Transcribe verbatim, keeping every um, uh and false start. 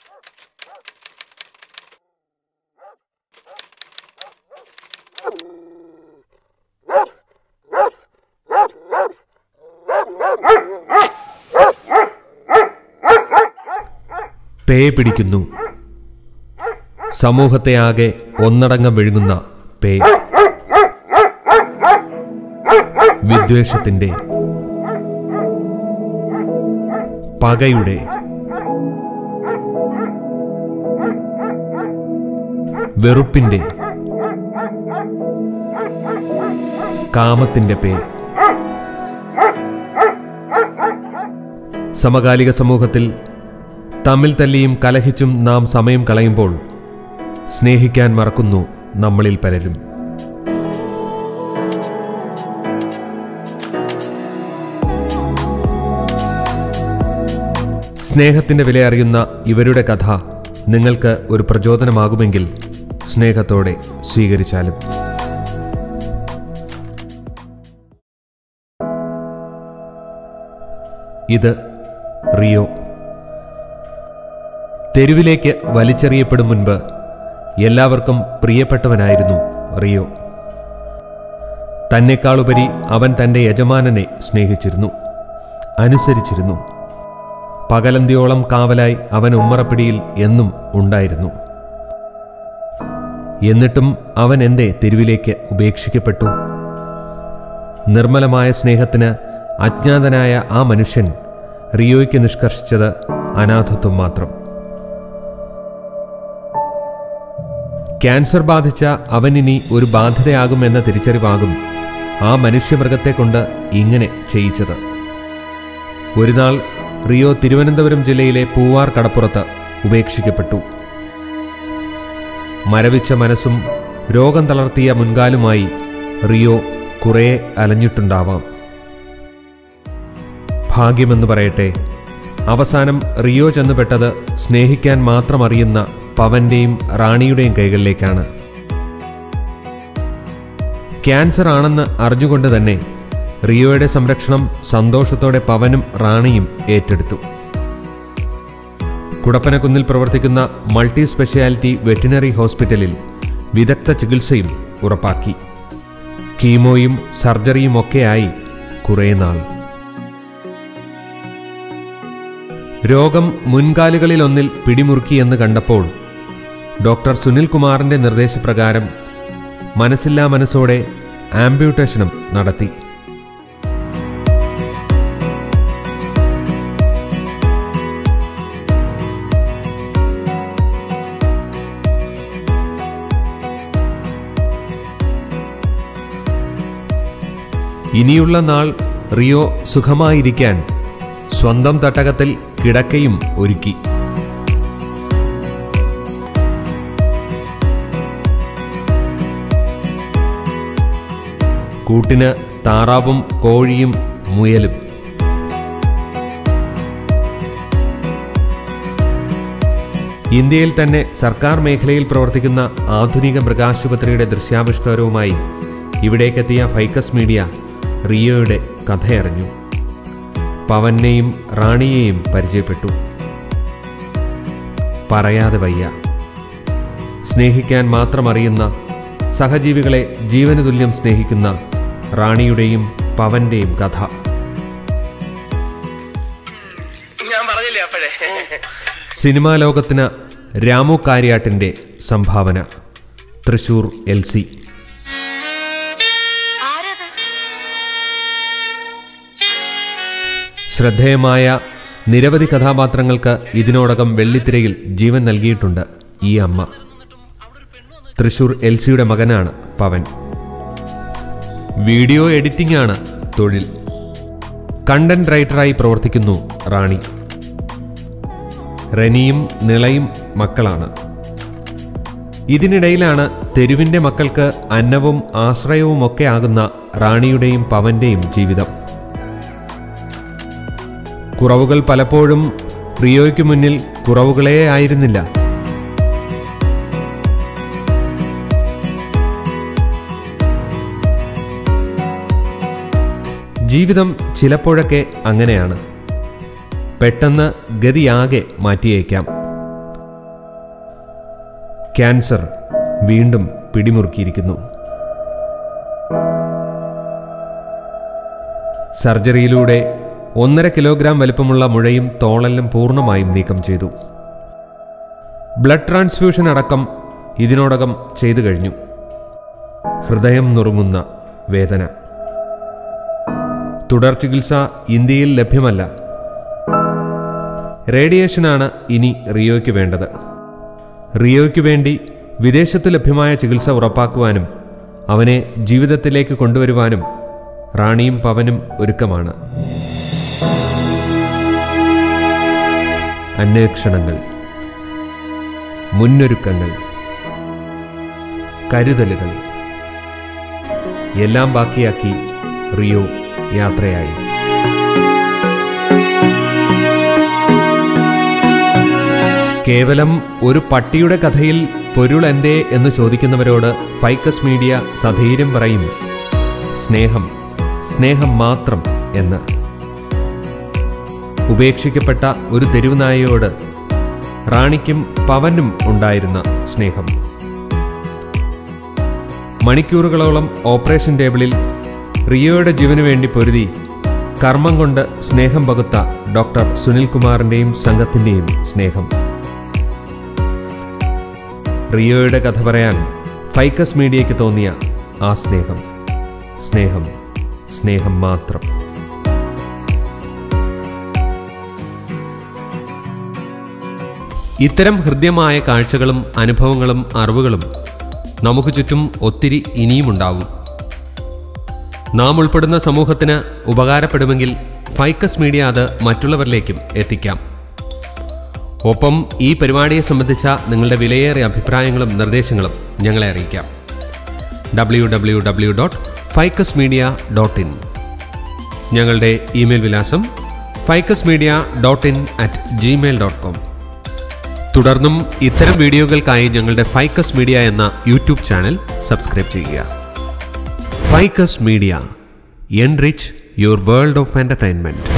പേ പിടിക്കുന്നു. സമൂഹത്തെ ആകെ ഒന്നടങ്കം വിഴുങ്ങുന്ന പേ. വിദ്വേഷത്തിന്റെ, പകയുടെ, വെറുപ്പിന്റെ, കാമത്തിന്റെ പേ. സമകാലിക സമൂഹത്തിൽ തമ്മിൽ തല്ലിയും കലഹിച്ചും നാം സമയം കളയുമ്പോൾ സ്നേഹിക്കാൻ മറക്കുന്നു നമ്മളിൽ പലരും. സ്നേഹത്തിന്റെ വില അറിയുന്ന ഇവരുടെ കഥ നിങ്ങൾക്ക് ഒരു പ്രചോദനമാകുമെങ്കിൽ സ്നേഹത്തോടെ സ്വീകരിച്ചാലും. ഇത് റിയോ. തെരുവിലേക്ക് വലിച്ചെറിയപ്പെടും മുൻപ് എല്ലാവർക്കും പ്രിയപ്പെട്ടവനായിരുന്നു റിയോ. തന്നെക്കാളുപരി അവൻ തൻ്റെ യജമാനനെ സ്നേഹിച്ചിരുന്നു, അനുസരിച്ചിരുന്നു. പകലന്തിയോളം കാവലായി അവൻ ഉമ്മറപ്പിടിയിൽ എന്നും ഉണ്ടായിരുന്നു. എന്നിട്ടും അവൻ എന്തേ തെരുവിലേക്ക് ഉപേക്ഷിക്കപ്പെട്ടു? നിർമ്മലമായ സ്നേഹത്തിന് അജ്ഞാതനായ ആ മനുഷ്യൻ റിയോയ്ക്ക് നിഷ്കർഷിച്ചത് അനാഥത്വം മാത്രം. ക്യാൻസർ ബാധിച്ച അവനിനി ഒരു ബാധ്യതയാകുമെന്ന തിരിച്ചറിവാകും ആ മനുഷ്യമൃഗത്തെ കൊണ്ട് ഇങ്ങനെ ചെയ്യിച്ചത്. ഒരു നാൾ റിയോ തിരുവനന്തപുരം ജില്ലയിലെ പൂവാർ കടപ്പുറത്ത് ഉപേക്ഷിക്കപ്പെട്ടു. മരവിച്ച മനസ്സും രോഗം തളർത്തിയ മുൻകാലുമായി റിയോ കുറേ അലഞ്ഞിട്ടുണ്ടാവാം. ഭാഗ്യമെന്ന് പറയട്ടെ, അവസാനം റിയോ ചെന്നുപെട്ടത് സ്നേഹിക്കാൻ മാത്രം അറിയുന്ന പവന്റെയും റാണിയുടെയും കൈകളിലേക്കാണ്. ക്യാൻസർ ആണെന്ന് അറിഞ്ഞുകൊണ്ട് തന്നെ റിയോയുടെ സംരക്ഷണം സന്തോഷത്തോടെ പവനും റാണിയും ഏറ്റെടുത്തു. കുടപ്പനക്കുന്നിൽ പ്രവർത്തിക്കുന്ന മൾട്ടി സ്പെഷ്യാലിറ്റി വെറ്റിനറി ഹോസ്പിറ്റലിൽ വിദഗ്ധ ചികിത്സയും ഉറപ്പാക്കി. കീമോയും സർജറിയും ഒക്കെയായി കുറേ നാൾ. രോഗം മുൻകാലുകളിലൊന്നിൽ പിടിമുറുക്കിയെന്ന് കണ്ടപ്പോൾ ഡോക്ടർ സുനിൽ കുമാറിന്റെ നിർദ്ദേശപ്രകാരം മനസ്സില്ലാ മനസ്സോടെ ആംബ്യൂട്ടേഷനും നടത്തി. ഇനിയുള്ള നാൾ റിയോ സുഖമായിരിക്കാൻ സ്വന്തം തട്ടകത്തിൽ കിടക്കയും ഒരുക്കി. കൂട്ടിന് താറാവും കോഴിയും മുയലും. ഇന്ത്യയിൽ തന്നെ സർക്കാർ മേഖലയിൽ പ്രവർത്തിക്കുന്ന ആധുനിക മൃഗാശുപത്രിയുടെ ദൃശ്യാവിഷ്കാരവുമായി ഇവിടേക്കെത്തിയ ഫൈക്കസ് മീഡിയ റിയോയുടെ കഥയറിഞ്ഞു. പവനെയും റാണിയെയും പരിചയപ്പെട്ടു. പറയാതെ വയ്യ. സ്നേഹിക്കാൻ മാത്രം അറിയുന്ന, സഹജീവികളെ ജീവന് തുല്യം സ്നേഹിക്കുന്ന റാണിയുടെയും പവന്റെയും കഥ. സിനിമാ ലോകത്തിന് രാമു കാര്യാട്ടിന്റെ സംഭാവന. Thrissur L C. ശ്രദ്ധേയമായ നിരവധി കഥാപാത്രങ്ങൾക്ക് ഇതിനോടകം വെള്ളിത്തിരയിൽ ജീവൻ നൽകിയിട്ടുണ്ട് ഈ അമ്മ. തൃശൂർ എൽ സിയുടെ മകനാണ് പവൻ. വീഡിയോ എഡിറ്റിംഗ് ആണ് തൊഴിൽ. കണ്ടന്റ് റൈറ്ററായി പ്രവർത്തിക്കുന്നു റാണി. റെനിയും നിളയും മക്കളാണ്. ഇതിനിടയിലാണ് തെരുവിന്റെ മക്കൾക്ക് അന്നവും ആശ്രയവുമൊക്കെ ആകുന്ന റാണിയുടെയും പവന്റെയും ജീവിതം. കുറവുകൾ പലപ്പോഴും റിയോയ്ക്ക് മുന്നിൽ കുറവുകളേ ആയിരുന്നില്ല. ജീവിതം ചിലപ്പോഴൊക്കെ അങ്ങനെയാണ്. പെട്ടെന്ന് ഗതിയാകെ മാറ്റിയേക്കാം. ക്യാൻസർ വീണ്ടും പിടിമുറുക്കിയിരിക്കുന്നു. സർജറിയിലൂടെ ഒന്നര കിലോഗ്രാം വലിപ്പമുള്ള മുഴയും തോളലും പൂർണ്ണമായും നീക്കം ചെയ്തു. ബ്ലഡ് ട്രാൻസ്ഫ്യൂഷൻ അടക്കം ഇതിനോടകം ചെയ്തു കഴിഞ്ഞു. ഹൃദയം നുറുങ്ങുന്ന വേദന. തുടർ ചികിത്സ ഇന്ത്യയിൽ ലഭ്യമല്ല. റേഡിയേഷനാണ് ഇനി റിയോയ്ക്ക് വേണ്ടത്. റിയോയ്ക്ക് വേണ്ടി വിദേശത്ത് ലഭ്യമായ ചികിത്സ ഉറപ്പാക്കുവാനും അവനെ ജീവിതത്തിലേക്ക് കൊണ്ടുവരുവാനും റാണിയും പവനും ഒരുക്കമാണ്. അന്വേഷണങ്ങൾ, മുന്നൊരുക്കങ്ങൾ, കരുതലുകൾ എല്ലാം ബാക്കിയാക്കി റിയോ യാത്രയായി. കേവലം ഒരു പട്ടിയുടെ കഥയിൽ പൊരുൾ എന്തേ എന്ന് ചോദിക്കുന്നവരോട് ഫൈക്കസ് മീഡിയ സധൈര്യം പറയും, സ്നേഹം, സ്നേഹം മാത്രം എന്ന്. ഉപേക്ഷിക്കപ്പെട്ട ഒരു തെരുവുനായയോട് റാണിക്കും പവനും ഉണ്ടായിരുന്ന സ്നേഹം. മണിക്കൂറുകളോളം ഓപ്പറേഷൻ ടേബിളിൽ റിയോയുടെ ജീവന് വേണ്ടി പൊരുതി കർമ്മം കൊണ്ട് സ്നേഹം പകുത്ത ഡോക്ടർ സുനിൽകുമാറിന്റെയും സംഘത്തിന്റെയും സ്നേഹം. റിയോയുടെ കഥ പറയാൻ ഫൈക്കസ് മീഡിയയ്ക്ക് തോന്നിയ ആ സ്നേഹം, സ്നേഹം, സ്നേഹം മാത്രം. ഇത്തരം ഹൃദ്യമായ കാഴ്ചകളും അനുഭവങ്ങളും അറിവുകളും നമുക്ക് ചുറ്റും ഒത്തിരി ഇനിയുമുണ്ടാവും. നാം ഉൾപ്പെടുന്ന സമൂഹത്തിന് ഉപകാരപ്പെടുമെങ്കിൽ ഫൈക്കസ് മീഡിയ അത് മറ്റുള്ളവരിലേക്കും എത്തിക്കാം. ഒപ്പം ഈ പരിപാടിയെ സംബന്ധിച്ച നിങ്ങളുടെ വിലയേറിയ അഭിപ്രായങ്ങളും നിർദ്ദേശങ്ങളും ഞങ്ങളെ അറിയിക്കാം. W W W dot Ficus media dot in. ഞങ്ങളുടെ ഇമെയിൽ വിലാസം Ficus media dot in at Gmail dot com. തുടർന്നും ഇത്തരം വീഡിയോകൾക്കായി ഞങ്ങളുടെ ഫൈക്കസ് മീഡിയ എന്ന യൂട്യൂബ് ചാനൽ സബ്സ്ക്രൈബ് ചെയ്യുക. Ficus media, enrich your world of entertainment.